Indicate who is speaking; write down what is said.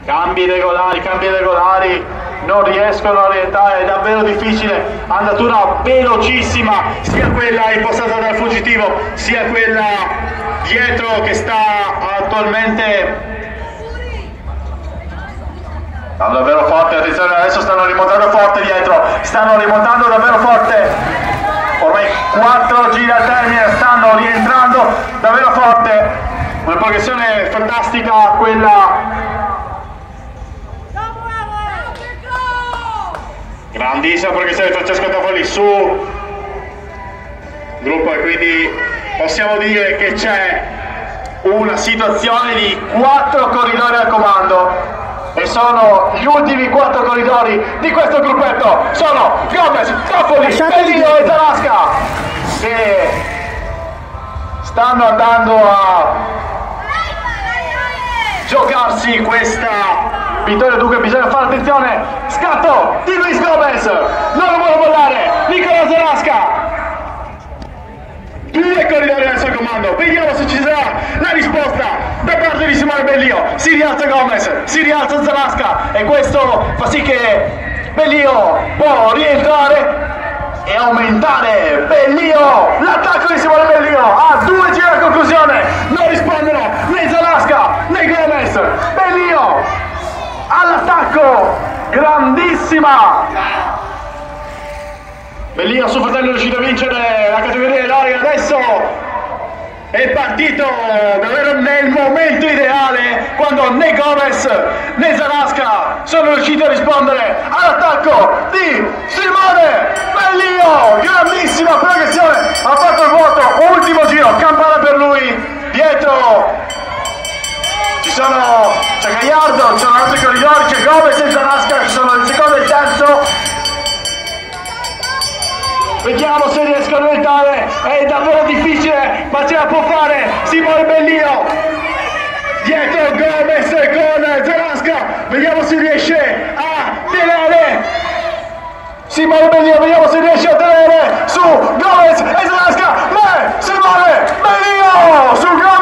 Speaker 1: cambi regolari, non riescono a orientare, è davvero difficile, andatura velocissima, sia quella impostata dal fuggitivo, sia quella dietro che sta attualmente andando davvero forte. Attenzione, adesso stanno rimontando forte dietro, stanno rimontando davvero forte, ormai 4 giri al termine, stanno rientrando davvero forte, una progressione fantastica quella grandissima progressione di Francesco Toffoli su gruppo, e quindi possiamo dire che c'è una situazione di 4 corridori al comando e sono gli ultimi 4 corridori di questo gruppetto, sono Gomez, Toffoli, Bellino e Zarasca, che stanno andando a giocarsi questa vittoria. Dunque bisogna fare attenzione, scatto di Luis Gomez, non lo vuole mollare Nicola Zarasca, 2 corridori nel suo comando, vediamo se ci sarà la risposta da parte di Simone Bellio. Si rialza Gomez, si rialza Zarasca e questo fa sì che Bellio può rientrare e aumentare. Bellio, l'attacco di Simone Bellio a 2 giri a conclusione, non rispondono né Zarasca né Gomez. Bellio all'attacco, grandissima Bellino, suo fratello è riuscito a vincere la categoria dell'Ori, adesso è partito davvero nel momento ideale, quando né Gomez né Zarasca sono riusciti a rispondere all'attacco di Simone Bellio. Grandissima progressione, ha fatto il vuoto, ultimo giro, campana per lui, dietro c'è Gagliardo, ci sono altri corridori, c'è Gomez e Zarasca, ci sono il secondo e il terzo. Vediamo se riescono a entrare, è davvero difficile, ma ce la può fare Simone Bellio. Dietro Gomez con Zarasca, vediamo se riesce a tenere Simone Bellio, vediamo se riesce a tenere su Gomez e Zarasca, ma Simone Bellio su Gomez